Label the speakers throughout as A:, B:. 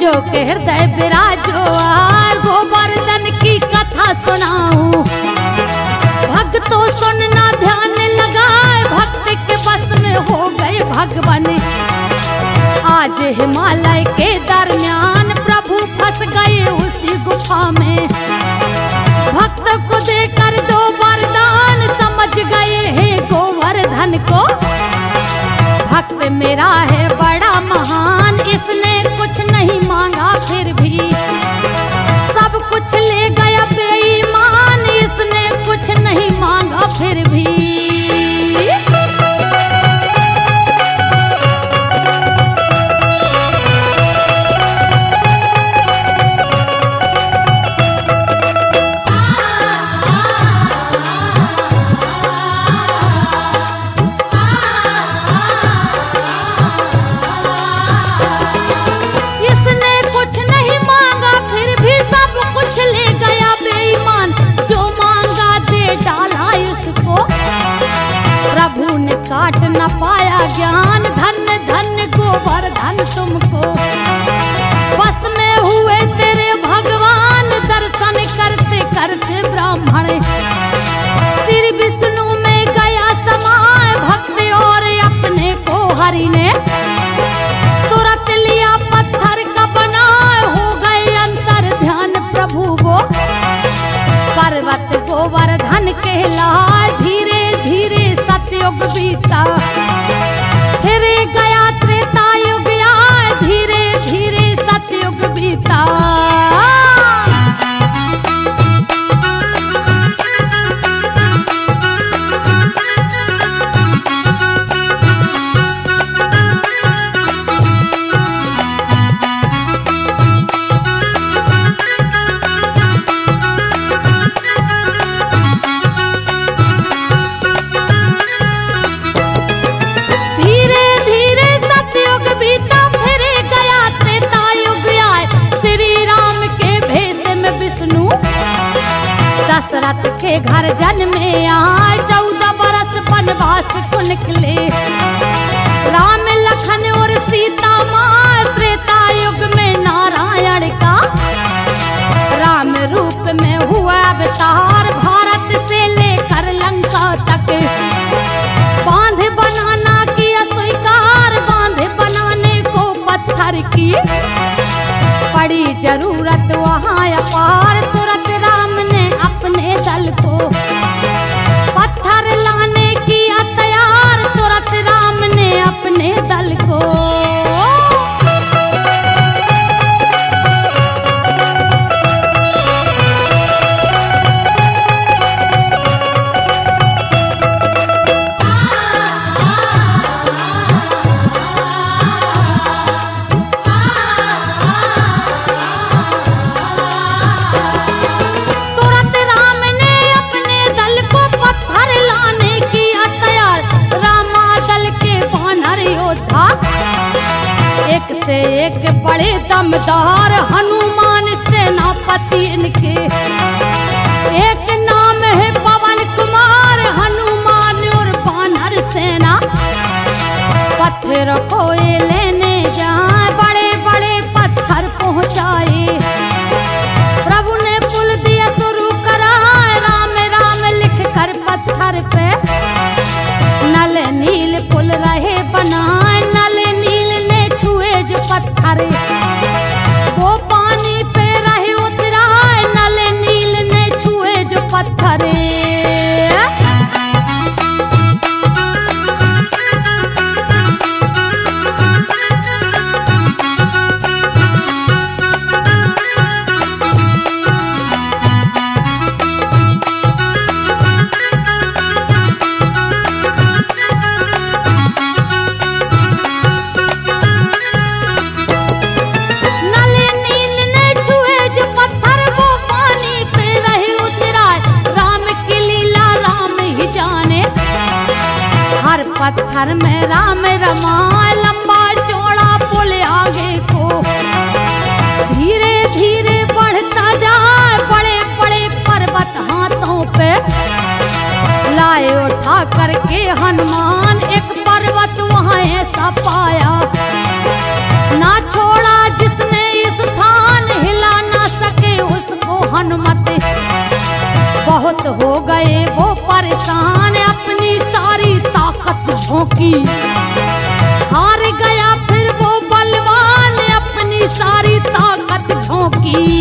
A: जो के हृदय विराजो गोवर्धन की कथा सुनाऊं। भक्तों सुनना ध्यान लगाए, भक्त के बस में हो गए भगवान। आज हिमालय के दरमियान प्रभु फंस गए उसी गुफा में। भक्त को देकर दो वरदान समझ गए हैं गोवर्धन को। भक्त मेरा है बड़ा महान, इसने कुछ नहीं मांगा फिर भी सब कुछ ले गया बेईमान। इसने कुछ नहीं मांगा फिर भी। प्रभु ने काट न पाया ज्ञान, धन्य धन्य गोवर्धन तुमको। बस में हुए तेरे भगवान, दर्शन करते करते ब्राह्मण। श्री विष्णु में गया समाए, भक्त और अपने को हरि ने तुरंत लिया पत्थर का बनाए। हो गए अंतर ध्यान प्रभु वो, पर्वत गोवर्धन कहलाए। धीरे धीरे सतयुग बीता, फिर गया त्रेता युग आए। धीरे धीरे सतयुग बीता। दशरथ के घर जन्मे आए, 14 बरस वनवास को निकले। राम लखन और सीता माँ, त्रेता युग में नारायण का राम रूप में हुआ अवतार। भारत से लेकर लंका तक बांध बनाना किया स्वीकार। बांध बनाने को पत्थर की पड़ी जरूरत वहाँ अपार। तुरंत राम ने अपने दल को पत्थर लाने किया तैयार। तुरंत राम ने अपने दल को से एक बड़े दमदार हनुमान सेनापति इनके। एक नाम है पवन कुमार, हनुमान और वानर सेना। पत्थर को ये लेने जाए, बड़े बड़े पत्थर पहुंचाए। प्रभु ने पुल दिया शुरू कराए, राम राम लिख कर पत्थर पे। नल नील पुल रहे बनाए, नल नील ने छुए जो पत्थर वो पानी पे रहे उतराए। नल नील ने छुए जो पत्थर पत्थर में राम रमाए। लंबा चौड़ा पुल आगे को धीरे धीरे बढ़ता जाए। बड़े बड़े पर्वत हाथों पे लाए उठा करके हनुमान। एक पर्वत वहाँ ऐसा पाया ना छोड़ा जिसने इस गए वो परेशान, अपनी सारी ताकत झोंकी। हार गया फिर वो बलवान, अपनी सारी ताकत झोंकी।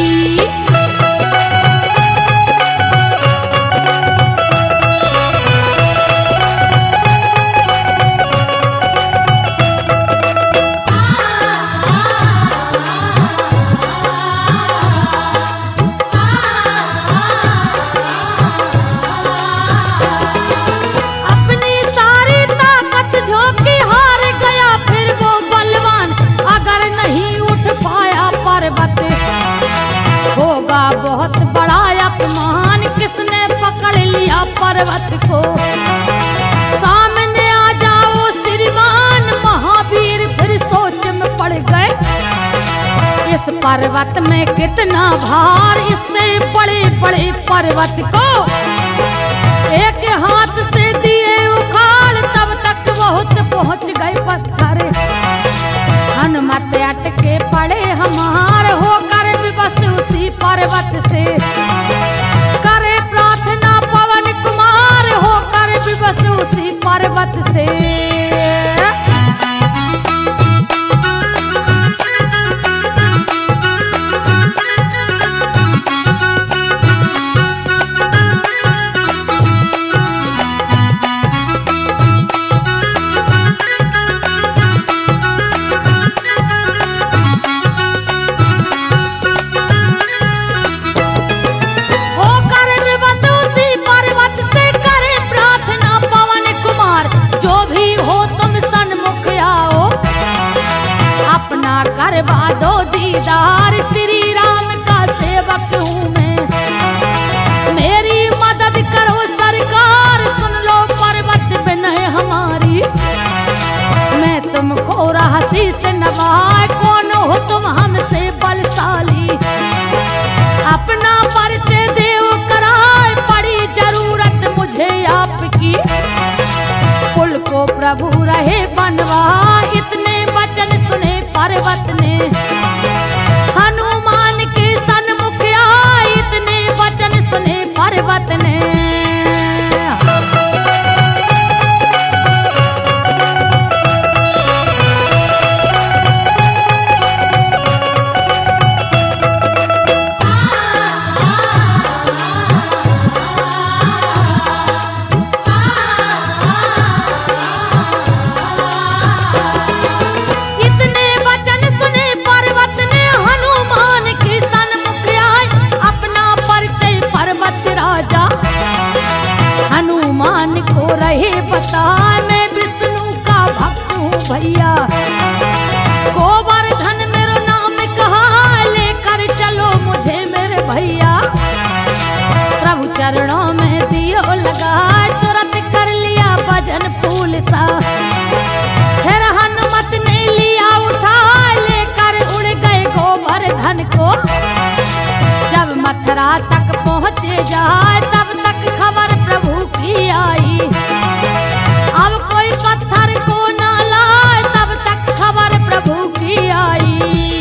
A: होगा बहुत बड़ा अपमान, किसने पकड़ लिया पर्वत को। सामने आ जाओ श्रीमान, महावीर फिर सोच में पड़ गए। इस पर्वत में कितना भार, इससे बड़े बड़े पर्वत को एक हाथ से दिए उखाड़। तब तक बहुत पहुंच गए पत्थर, हनुमत अटके पड़े हमार। होकर विवश उसी पर्वत से करे प्रार्थना पवन कुमार, होकर विवश उसी पर्वत से। करवा दो दीदार, श्री राम का सेवक हूँ मैं, मेरी मदद करो सरकार। सुन लो पर्वत विनय हमारी, मैं तुमको रहसी से नवाए। कौन हो तुम हमसे बलशाली, अपना परिचय देव कराए। पड़ी जरूरत मुझे आपकी, कुल को प्रभु रहे बनवा। इतने वचन सुने पर्वत ने, हनुमान के सन्मुख आए। इतने वचन सुने पर्वत ने। हनुमान को रहे बता, मैं विष्णु का भक्त हूँ भैया। गोवर्धन मेरा नाम कहा, लेकर चलो मुझे मेरे भैया। प्रभु चरणों में दियो लगा, तुरंत कर लिया भजन फूल सा। फिर हनुमत ने लिया उठा, लेकर उड़ गए गोवर्धन को। जब मथुरा तक पहुँचे जाए, तब तक खबर प्रभु की आई। अब कोई पत्थर को ना लाए, तब तक खबर प्रभु की आई।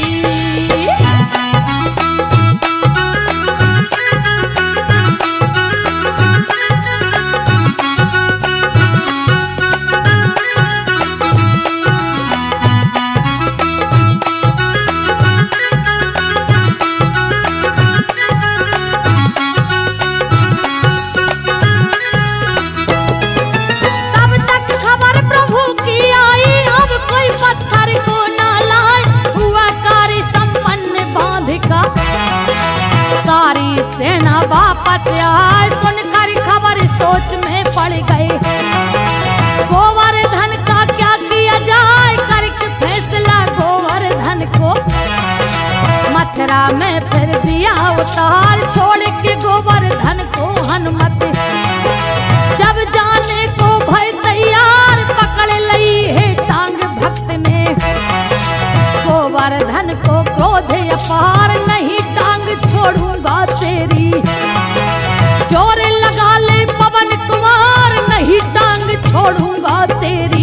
A: सारी सेना वापस आए, सुनकर खबर सोच में पड़ गए। गोवर्धन का क्या किया जाए, करके फैसला गोवर्धन को। मथुरा में फिर दिया उतार, छोड़ के गोवर्धन को हनुमत। जब जाने को भय तैयार, पकड़ लई है टांग भक्त ने। गोवर्धन को क्रोध अपार, नहीं टांग छोड़ूंगा तेरी। जोर लगा ले पवन कुमार, नहीं टांग छोड़ूंगा तेरी।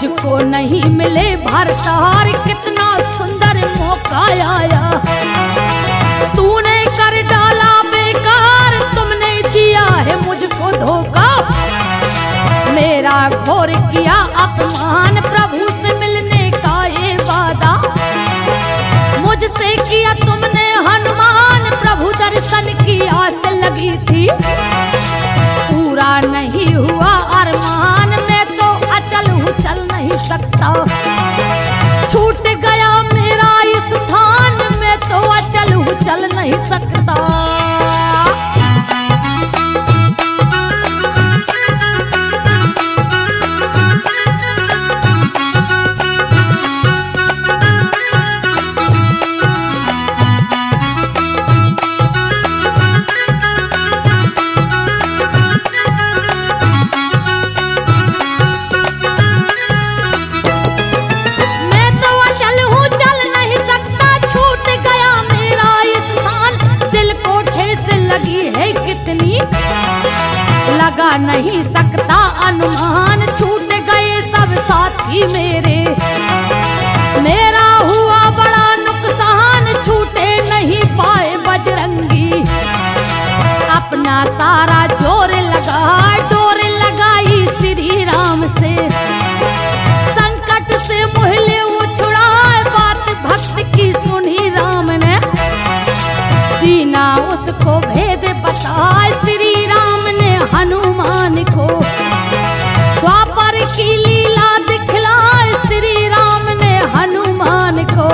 A: मुझको नहीं मिले भरतार, कितना सुंदर मौका आया, तूने कर डाला बेकार, तुमने दिया है मुझको धोखा, मेरा घोर किया अपमान, प्रभु से मिलने का ये वादा मुझसे किया तुमने हनुमान, प्रभु दर्शन की आस लगी थी, पूरा नहीं हुआ अरमान, मैं तो अचल हूँ चल नहीं सकता, छूट गया मेरा इस स्थान, मैं तो अचल हूँ चल नहीं सकता। लगा नहीं सकता अनुमान, छूट गए सब साथी मेरे, मेरा हुआ बड़ा नुकसान, छूटे नहीं पाए बजरंगी, अपना सारा जोर लगा डोर लगाई श्री राम से, संकट से मोहले उछुड़ाए, बात भक्त की सुनी राम ने, दीना उसको भेद बताए, श्री राम ने हनुमान को द्वापर की लीला दिखलाए, श्री राम ने हनुमान को।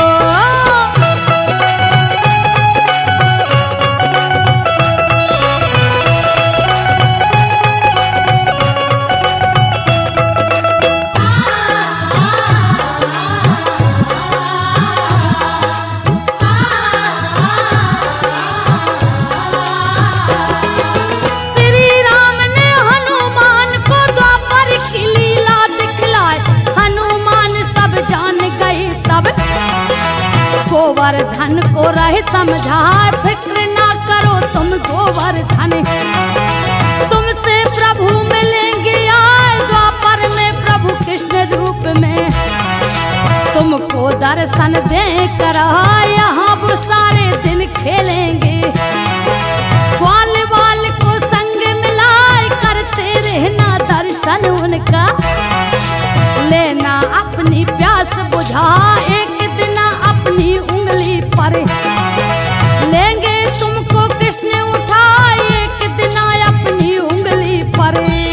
A: गोवर्धन को रहे समझाए, फिक्र ना करो तुम गोवर्धन, तुमसे प्रभु मिलेंगे आए, द्वापर में प्रभु कृष्ण रूप में, तुमको दर्शन दे कर यहाँ वो सारे दिन खेलेंगे, ग्वाल बाल को संग मिलाए, करते रहना दर्शन उनका, लेना अपनी प्यास बुझा, एक दिन अपनी उंगली पर लेंगे तुमको कृष्ण उठाए, एक दिन अपनी उंगली पर।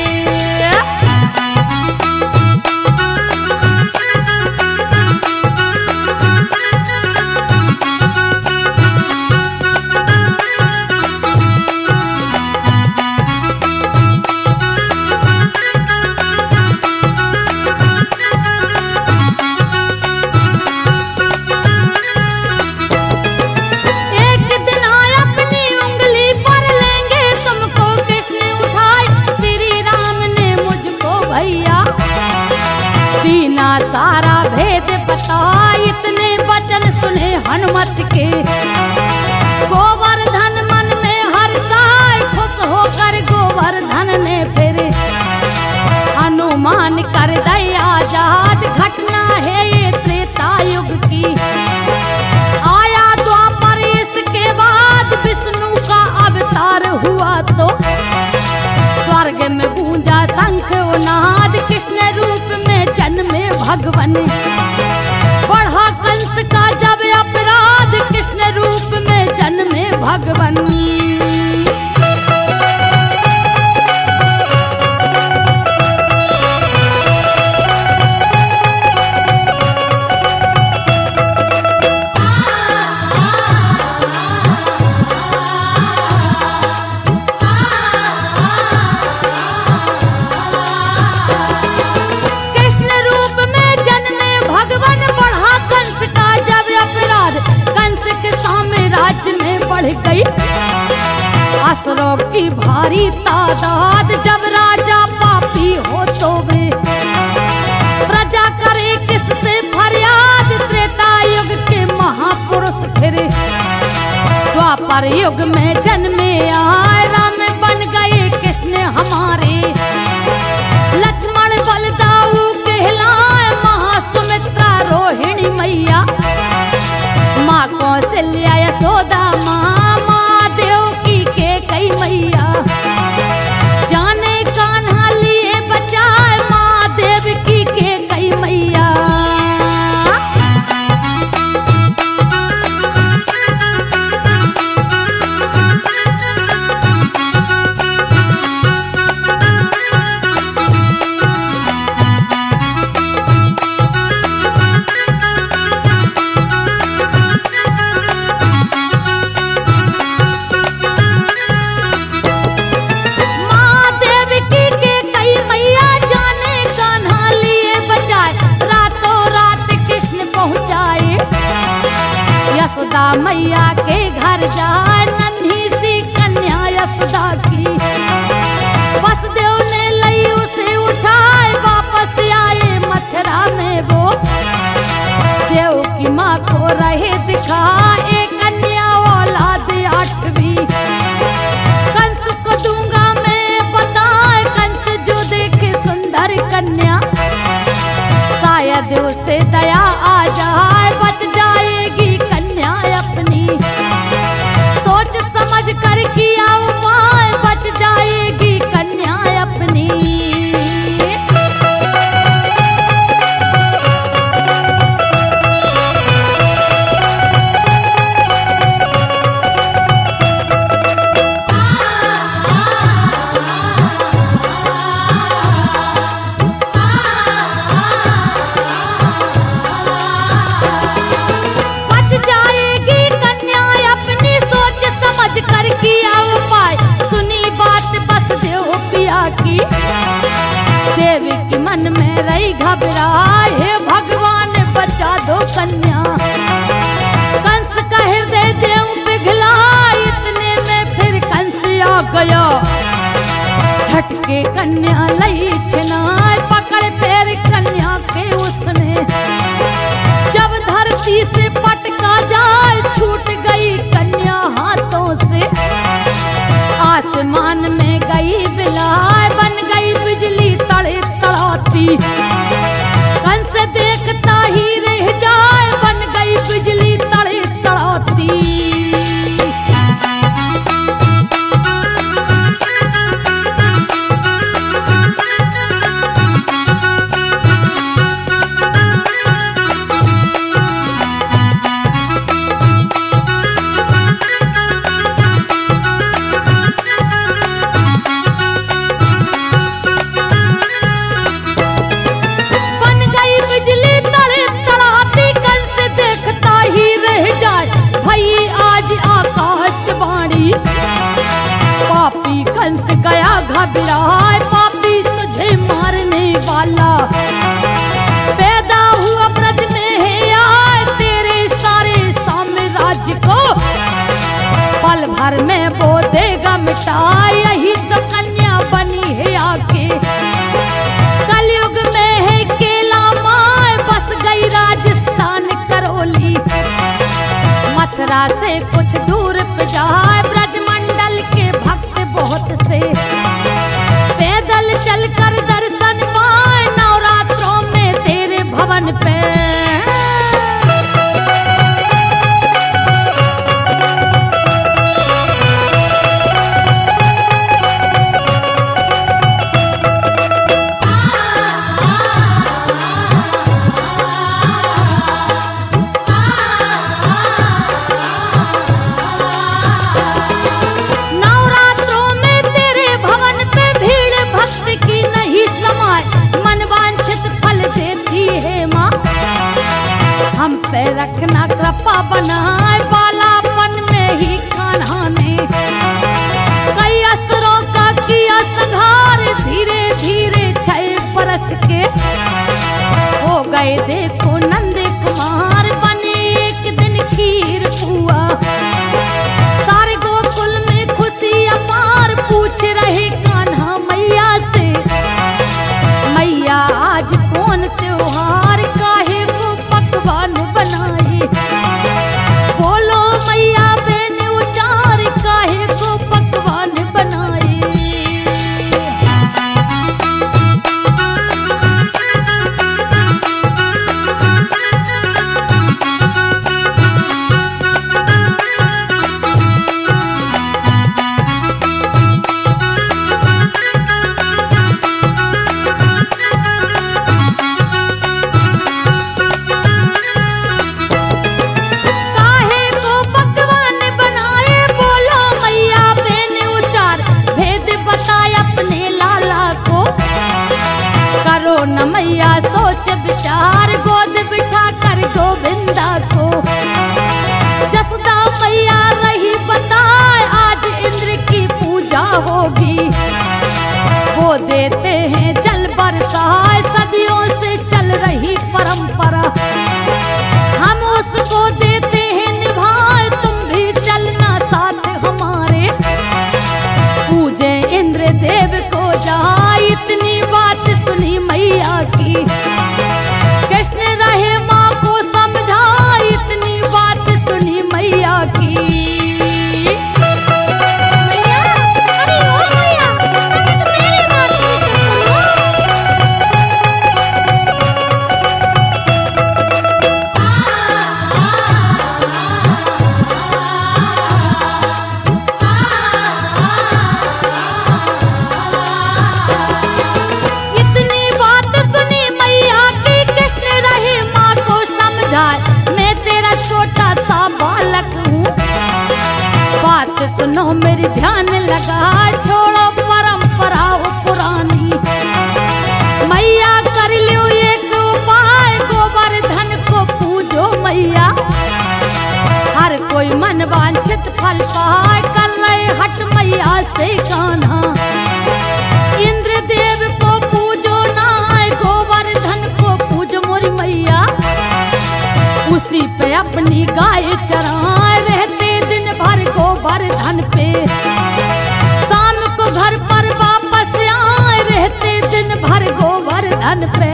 A: सारा भेद बता, इतने वचन सुने हनुमत के, गोवर्धन मन में हर्षाए, खुश होकर गोवर्धन ने फिर हनुमान कर दया आजाद, घटना है ये त्रेता युग की, आया द्वापर इसके बाद, विष्णु का अवतार हुआ तो स्वर्ग में गूंजा शंख नाद, कृष्ण रूप में जन्मे भगवान, बढ़ा कंस का जब अपराध, कृष्ण रूप में जन्मे भगवान। गई असुरों की भारी तादाद, जब राजा पापी हो तो वे प्रजा करे किससे फरियाद, त्रेता युग के महापुरुष फिर द्वापर युग में जन्मे आए, राम बन गए कृष्ण हमारे, लक्ष्मण बलदाऊ कहला माँ कौशल्या यशोदा माँ महादेव की के कई मैया जाने कान्हा लिए बचाए महादेव की के कई मैया। यशोदा मैया के घर जाए नन्ही सी कन्या यशोदा की वसुदेव ने लई उसे उठाए वापस आए मथुरा में वो देव की माँ को रहे दिखाए कन्या औलाद 8वीं। कंस को दूंगा मैं बताए कंस जो देखे सुंदर कन्या शायद उसे दया आ जाए बच जाएगी अपनी सोच समझ कर किया उपाय बच जाएगी कन्या अपनी। देवी की मन में रही घबराए हे भगवान बचा दो कन्या। कंस का हृदय देव पिघला इतने में फिर कंस आ गया झटके कन्या लई छिनाए पकड़ पैर कन्या के उसने जब धरती से पटका जाए छूट गई कन्या हाथों से आसमान में गई बिलाए बन गई बिजली तड़े तड़ाती कंस देखता ही रह जाए बन गई बिजली तड़े तड़ाती। पापी कंस गया घबराए पापी तुझे मारने वाला पैदा हुआ ब्रज में है आए तेरे सारे साम्राज्य को पल भर में वो देगा मिटा यही तो कन्या बनी है आके कलयुग में है केला माए बस गई राजस्थान करौली मथुरा से कुछ दूर पे जाए ब्रजमंडल के भक्त बहुत से पैदल चलकर दर्शन पाए नवरात्रों में तेरे भवन पे। होगी। वो देते हैं जल बरसाए, सदियों से चल रही परंपरा, हम उसको देते हैं निभाए, तुम भी चलना साथ हमारे। पूजे इंद्र देव को जाए, इतनी बात सुनी मैया की। कृष्ण रहे माँ को समझाए, इतनी बात सुनी मैया की। बात सुनो मेरी ध्यान लगा, छोड़ो परंपरा पुरानी। मैया कर लो एक उपाय, गोवर्धन को पूजो मैया। हर कोई मन वांछित फल पाए, कर रहे हट मैया से गाना। इंद्र देव को पूजो ना, गोवर्धन को पूजो मोरी मैया। उसी पे अपनी गाय चराए, रहते दिन भर गोवर्धन पे। शाम को घर पर वापस आए, रहते दिन भर गोवर्धन पे।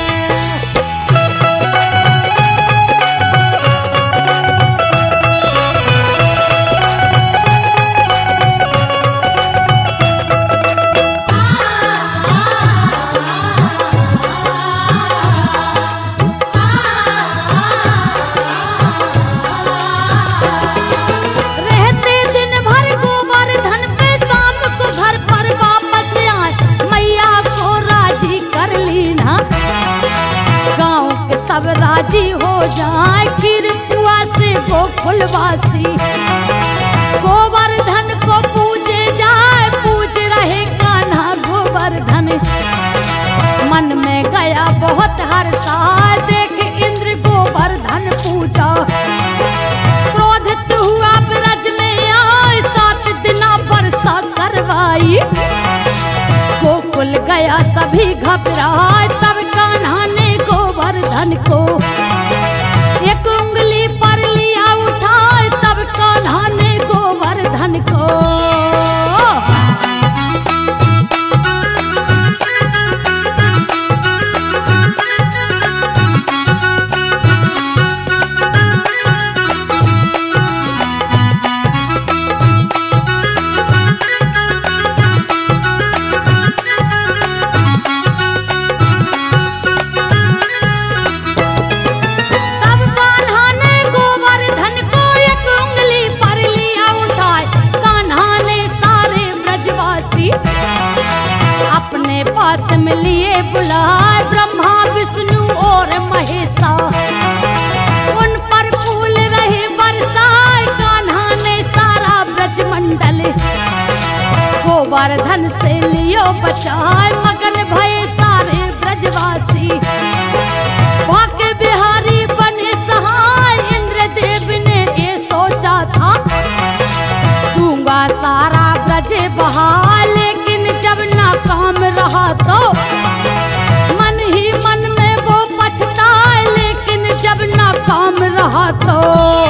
A: सब राजी हो जाए, खीर पुआ से गोकुलवासी। गोवर्धन को पूजे जाए, पूज रहे कान्हा गोवर्धन। मन में गया बहुत हर्षा, देख इंद्र गोवर्धन पूजा। क्रोधित हुआ ब्रज में आए, 7 दिन वर्षा करवाई। गोकुल गया सभी घबराए, तब कान्हा ने गोवर्धन को एक उंगली पर लिया उठाए, तब कान्हा ने गोवर्धन को। अपने पास में लिए बुलाए ब्रह्मा विष्णु और महेशा। उन पर फूल रहे बरसाए, कान्हा ने सारा ब्रज मंडल। गोवर्धन से लियो बचाए, मगन भये सारे ब्रजवासी। वाके बिहारी बने सहाय, इंद्र देव ने ये सोचा था। दूंगा सारा ब्रज बहा, लेकिन जब नाकाम रहा तो मन ही मन में वो पछताए। लेकिन जब नाकाम रहा तो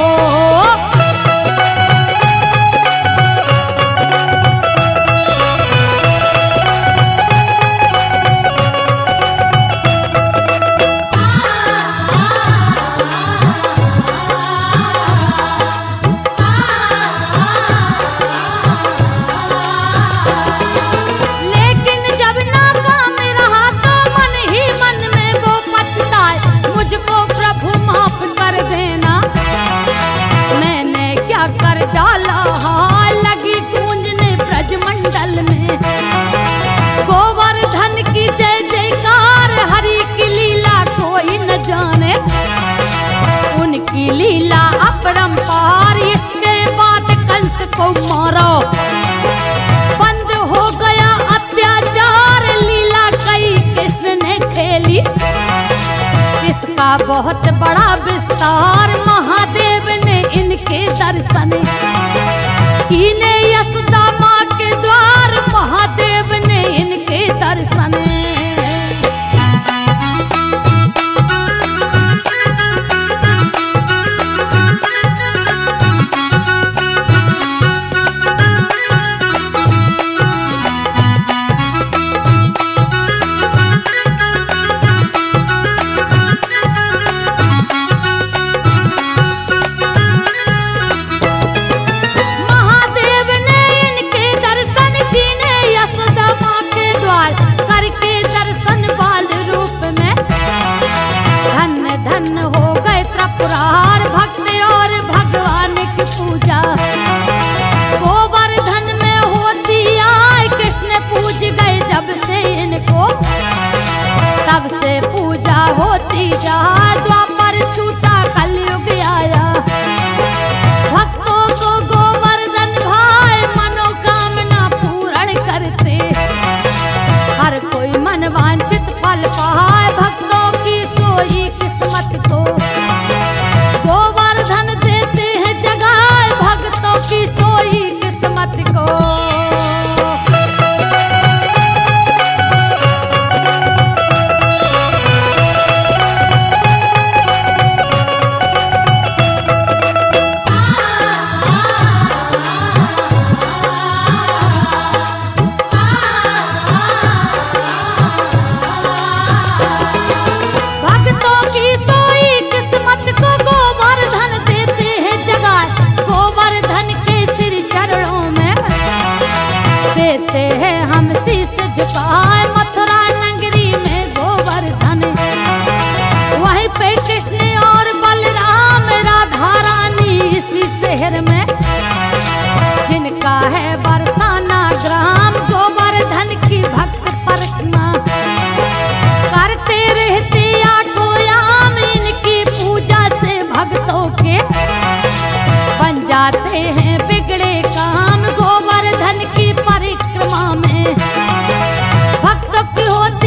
A: लीला अपरंपार। इसके बाद कंस को मारो, बंद हो गया अत्याचार। लीला कई कृष्ण ने खेली, इसका बहुत बड़ा विस्तार। महादेव ने इनके दर्शन कीने, यशोदा माँ के द्वार दर्शन। तब से पूजा होती जहाँ द्वापर छूटा कलयुग आया। भक्तों को गोवर्धन भाई मनोकामना पूर्ण करते, हर कोई मन वांछित फल पाए भक्तों की सोई किस्मत को। गोवर्धन देते हैं जगाए भक्तों की सोई किस्मत को। हम शीश झुकाए मथुरा नगरी में गोवर्धन, वहीं पे कृष्ण और बलराम राधा रानी इसी शहर में, जिनका है बरसाना ग्राम। गोवर्धन की भक्त परिक्रमा करते रहते आठों याम, इनकी पूजा से भक्तों के बन जाते हैं बिगड़े काम। गोवर्धन की परिक्रमा में भक्तों की होती